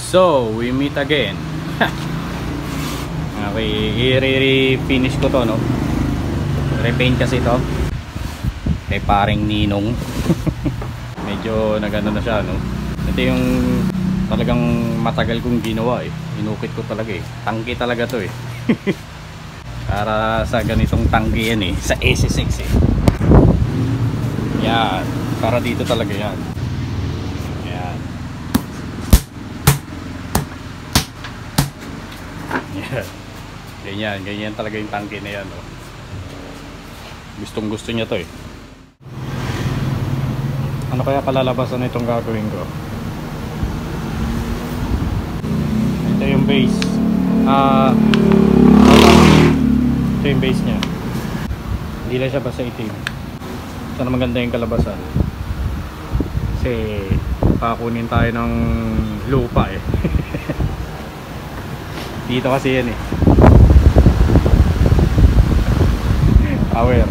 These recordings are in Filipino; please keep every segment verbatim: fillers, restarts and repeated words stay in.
So, we meet again. Okay, i-re-finish ko to, no? Repaint kasi to kay paring Ninong. Medyo nagano na siya, no? Ito yung talagang matagal kong ginawa eh. Inukit ko talaga eh. Tangki talaga to eh. Para sa ganitong tangki yan eh. Sa S S X eh. Yan. Para dito talaga yan. Yan. Yan. Ganyan, ganyan talaga yung tangke na yan, oh. Gustong gusto niya to eh. Ano kaya kalalabasan itong gagawin ko? Ito yung base. Ah, uh, ito yung base niya. Hindi lang siya basta itim. Sana maganda yung kalabasan. Kasi pakunin tayo ng lupa eh. Dito kasi yan eh. Aware.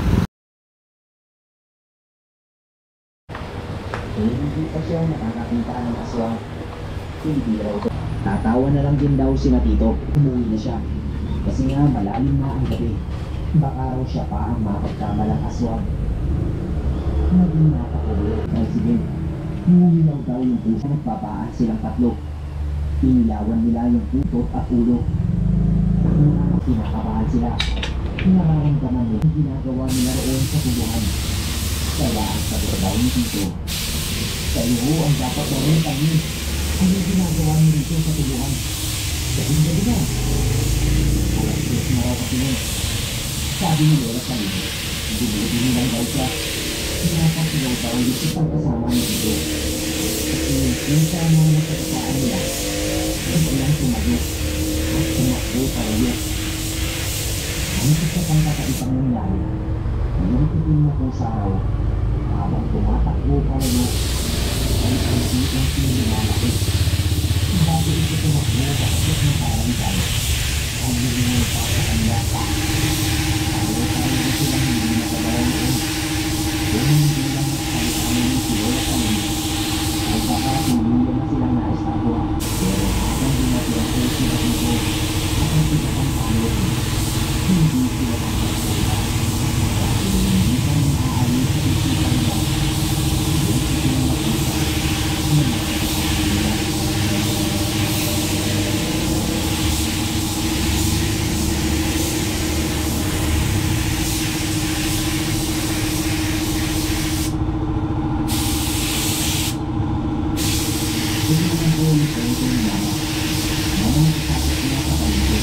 Hindi pa siya nakakakita ng aswang. Hindi raw ito. Tatawa na lang din daw sila Tito. Umuwi na siya. Kasi nga malalim na ang gabi. Baka raw siya pa ang mapagkamalang aswang. Naging nakakulo. Ay sige. Umuwi lang daw yung puso. Nagpapaan silang tatlo. Inilawan nila yung putot at ulo. Pinakabahan sila. Nararamdaman nila yung ginagawa nila roon sa tubuhan. Kaya ang sabi daw ni Tito, kayo ang dapat gawin kami. Ano yung ginagawa niyo dito sa tubuhan? Gabi-gabi na. Alas tres na raw kasi nun. Sabi ni Lola sa inyo, dinilin lang daw siya. Pinapasilaw daw yung isang kasama ni Tito. Kasi yung sa mga nakasasaan nila, ito lang tumagot at tumakbo sa rayo. Ang isa pang kakaibang nangyari, yung itim na kung saraw, habang tumatakbo pa rayo, ay ang sitang sinilalaki. Bago ito tumakbo sa kapit ng karangan, ang hilingan pa sa kanya pa. Ayaw tayo na silang hindi nakagawa noon. Kung hindi lang nakalitaan ng silola kami, ay baka hindi na silang naistatwa. Pero habang dinatiraso sila dito, ang pinakang pangit. Hindi sila nakakita. Dahil hindi ka naaalis sa isipan nila. Hindi sila nakita. Hindi nakakita. Hindi na buong sa ito nila. Mga nakasapit nila sa paligid.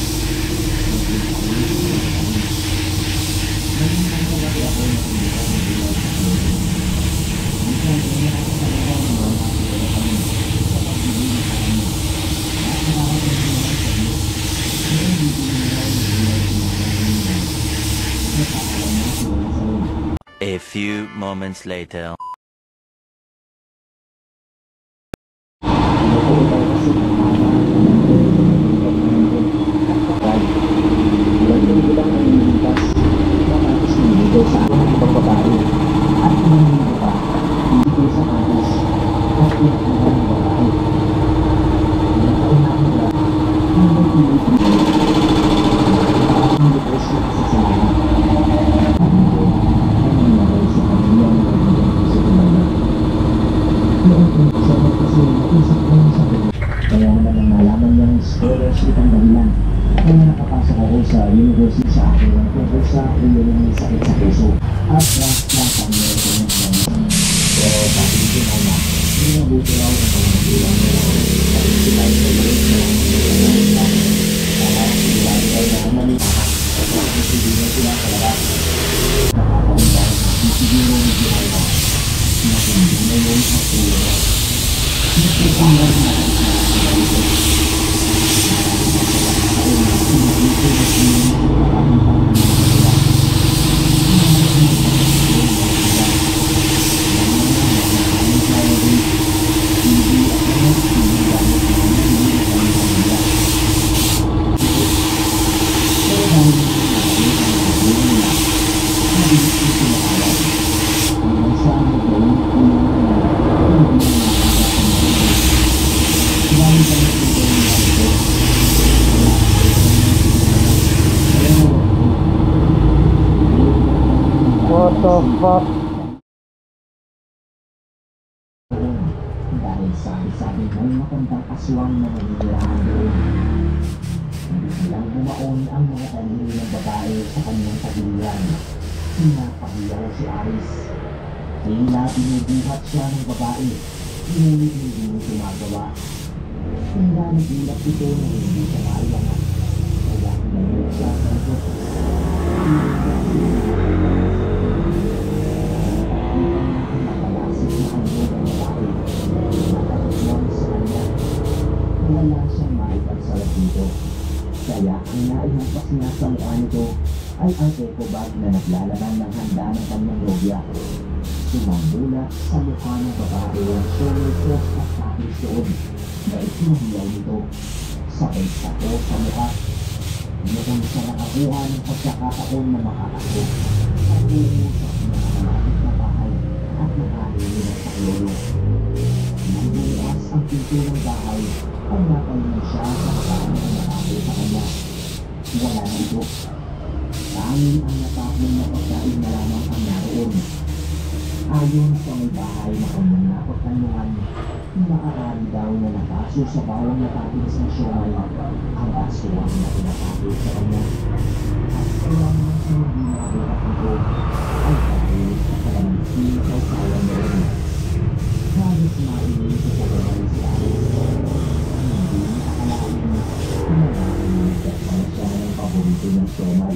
A few moments later. Sa aking ibang babae at pinangyay pa dito sa atas at pinangyay ng babae. Pinakaunang nila ang may pinipili ang depresyon sa salamat. At ito ay nangyari sa kanyang nagiging sa kumana. Noong pinagsabat kasi naisip ko yung sabi. Kaya naman ang nalaman niyang scholarship ang dahilan. Kaya nakapasok ako sa university sa akin ng tungkol sa ulong sakit sa puso at transplant ang meron ko ng pangyayon. Pero sabi ko na na, hindi nabuti raw ang mga magulang nila at sila ay pag-rate na ang mga namin. Kaya sila ay na manitahan at nakasisigil sila sa labas. Nakakaundan, sisigil mo ni Gihanna. Nakundin na yun sa pulo. Nagsisigil na ito. Hindi the fuck? Dahil sabi-sabi may matandang aswang na naninilahan doon. Biglang bumaon ang mga daliri ng babae sa kanyang tagiliran. Pinapahiyaw si Aris. Tila binubuhat siya ng babae, ngunit hindi mo gumagawa. Tila nagulat ito na hindi siya mailangan. Kaya pinagod siya sa ito. Napalasip na anyo ng babae. Nakatagpuan sa kanya. Wala siyang maipansalat dito. Kaya ang naihampas niya sa mukha nito ay ang eco bag na naglalaman ng handa ng kanyang lobya. Sumambula sa mukha ng babae ang shoulder cross at tapos doon na itinuhiyaw nito. Sabay sako sa mukha. Noon siya nakakuha ng pagkakataon na makakako at uusap na nakalapit na bahay at nakahili ng saklolo. Nang bukas ang pinto ng bahay ay napalingan siya sa kakaan ng marami sa kanya. Wala na ito. Tanging ang natapon na pagkain na lamang ang naroon. Ayon sa may bahay na kanyang napagtanungan, maaari daw na nakaso sa bawang natapis na siyomay ang aswang na pinatapos sa kanya. At kaya naman sa hindi nabirak ito ay dahil sa kalamansin sa usawan na rin. Halos mainit sa kalaman si Aris. Hindi nakakalain na nangarinig at mga siya ng paborito ng siyomay.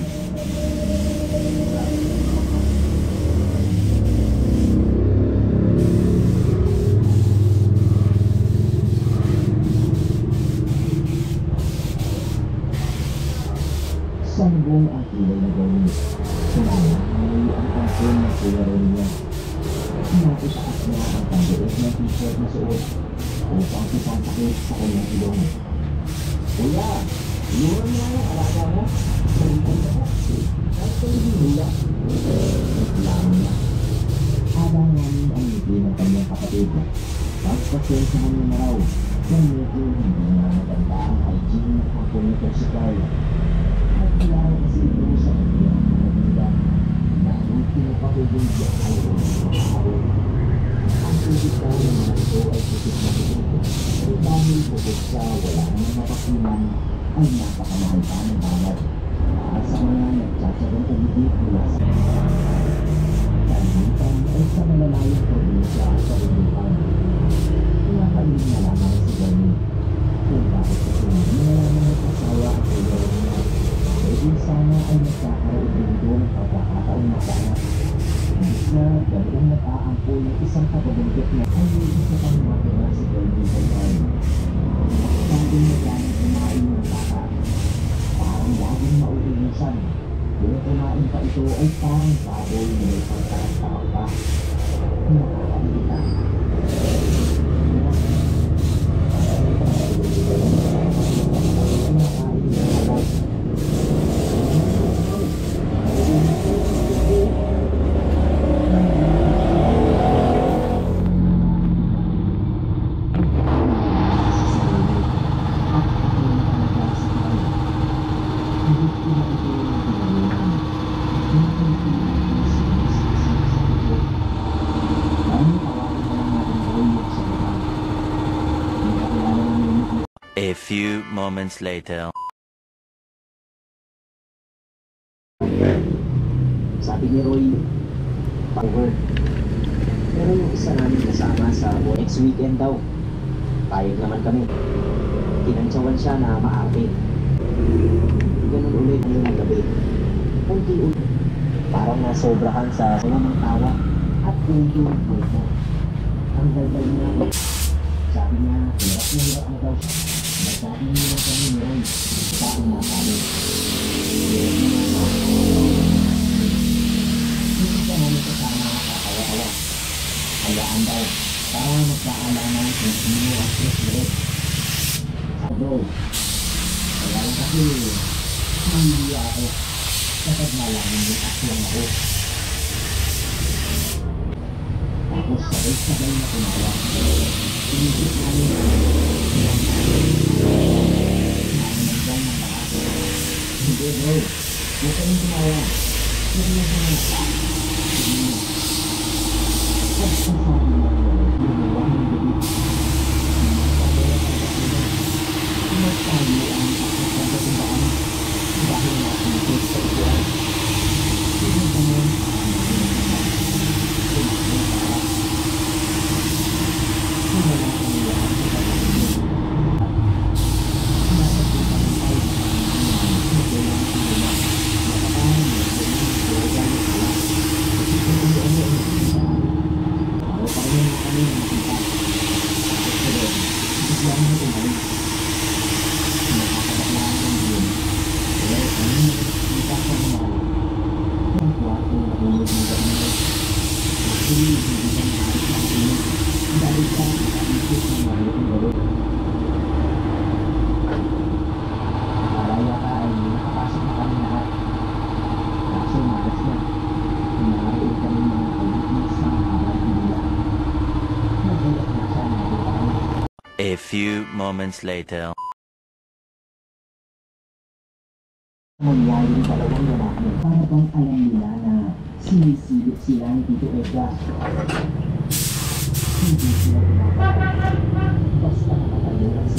Sanggol ang kilay na gawin. Sumama ay ang pangkon ng kularo niya. Nakitaas niya ang pangdiit ng t-shirt na suot upang ipangtakit sa kanyang ilong. Kuya, inuran niya ang alaga mo. Salitan ka po. Kahit ka hindi hula. Reklamo niya. Habang namin ang ngiti ng kanyang kapatid. Pagpasensahan niya na raw kung medyo hindi na maganda ang hygiene ng hapon nito si Carl. Nagkilala kasi ito sa kanyang mga bida na ang pinapahugong siya ay umasahaw. Ang tubig daw ng mga ito ay putik na putik. Pero dahil bukod sa wala nang mapakiman ay napakamahal pa ng bangat. Para sa mga nagtsatsagang umibig mula sa kalimutan ay sa malalayang probinsya sa Bulupan. Pinakalim na lamang si Gani kung bakit kasi hindi na lamang nagkasawa at ulo niya. Pwede sana ay nagkakaroon din doon ang pagkakataon na sana. Imbis na ganoong nag-aampo yung isang kapabuntot na ay may isa pang matira si Gani sa Gani. Laging naglanang kumain ng bata. Parang laging mauulisan. Kung kumain pa ito ay parang baboy na may pagkakataon pa. Nakakalitan. A few moments later. Sabi ni Roy, power. Pero yung isa namin kasama sa next weekend daw. Payag naman kami. Kinantsawan siya na maarte. Ganun ulit yung gabi. Unti-unti. Parang nasobrahan sa ng tawa at punto ng punto. Ang daldal niya. Sabi niya, hirap na hirap na daw siya. Nagsabi niya lang kami ni Roy sa umakali. Hindi ka namin kasama nakakawa-kawa. Hayaan daw para magkaalaman kung sino ang susunod. Sabi bro, kaya lang kasi hindi ako kapag malaman yung aswang ako. Tapos sabay-sabay na tumawa. Inisip namin na naminagdan ng lahat. Hindi bro, huwag kami tumawa. Huwag mo tumawa. Pagsasabi niya yun, gumawa ng gabi. Nagtayo ang pagkakagabaan dahil nakikit sa upuan. Sino ba mo ang ginagawa? Sumakot para. Wala kang lahat sa pagkakas. Nasa kitang ay nagawang sila. Nakakain mo sa mga kailangan sila. Kasi kung ano ang nakikita. Ako pa rin ang kami nakikita. Pero, biglang na umalis. Nakakabaklaan ng yun. Pero kami nakikita sa mga ang kwarto na hulog ng gabi. Actually, hindi ba maaari sa akin dahil sa nakaisip ng mabuting gawin. Akala ka ay nakapasok na kami lahat. Kaso malas na. Pinarating kami mga kaibigan sa mahabang nila. Nagulat na siya na kami. A few moments later. Mangyari yung dalawang lalaki para bang alam nila na sinisilip sila ni Tito Edgar. Hindi sila pinapakita. Basta nakatayo lang